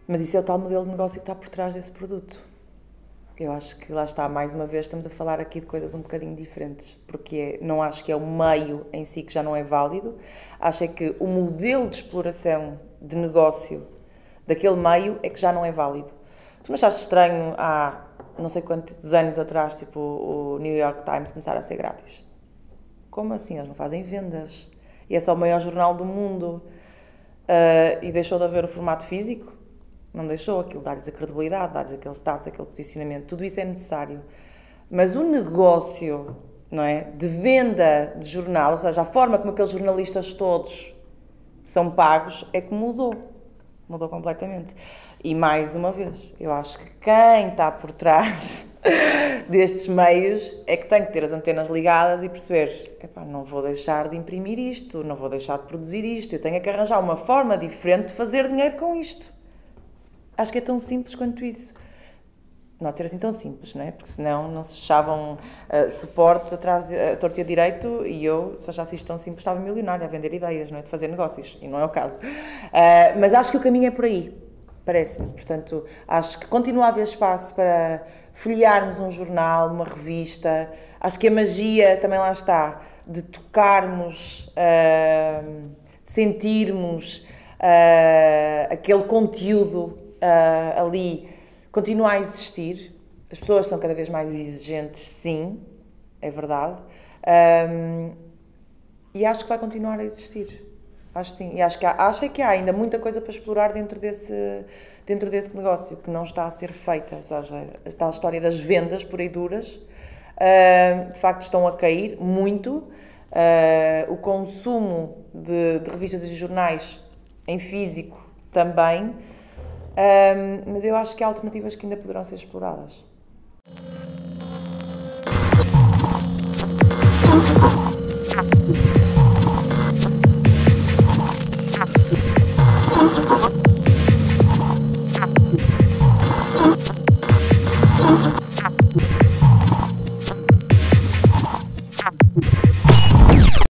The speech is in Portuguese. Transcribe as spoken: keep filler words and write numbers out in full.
Mas isso é o tal modelo de negócio que está por trás desse produto. Eu acho que lá está, mais uma vez, estamos a falar aqui de coisas um bocadinho diferentes, porque não acho que é o meio em si que já não é válido, acho é que o modelo de exploração de negócio daquele meio é que já não é válido. Tu não achaste estranho há não sei quantos anos atrás, tipo, o New York Times começar a ser grátis? Como assim? Eles não fazem vendas. E é só o maior jornal do mundo. Uh, e deixou de haver o formato físico? Não deixou. Aquilo dá-lhes a credibilidade, dá-lhes aquele status, aquele posicionamento. Tudo isso é necessário. Mas o negócio, não é, de venda de jornal, ou seja, a forma como aqueles jornalistas todos são pagos, é que mudou. Mudou completamente. E mais uma vez, eu acho que quem está por trás destes meios é que tem que ter as antenas ligadas e perceber, epá, não vou deixar de imprimir isto, não vou deixar de produzir isto, eu tenho que arranjar uma forma diferente de fazer dinheiro com isto. Acho que é tão simples quanto isso. Não há de ser assim tão simples, não é? Porque senão não se fechavam uh, suportes atrás, uh, torto e a direito, e eu, se achasse isto tão simples, estava milionária a vender ideias, não é? De fazer negócios, e não é o caso. Uh, mas acho que o caminho é por aí, parece-me. Portanto, acho que continua a haver espaço para folhearmos um jornal, uma revista. Acho que a magia também lá está, de tocarmos, uh, de sentirmos uh, aquele conteúdo uh, ali, continua a existir. As pessoas são cada vez mais exigentes, sim, é verdade. Um, e acho que vai continuar a existir. Acho sim. E acho que, há, acho que há ainda muita coisa para explorar dentro desse, dentro desse negócio que não está a ser feita. Ou seja, a tal história das vendas por aí duras, uh, de facto estão a cair muito. Uh, o consumo de, de revistas e jornais em físico também. Um, mas eu acho que há alternativas que ainda poderão ser exploradas.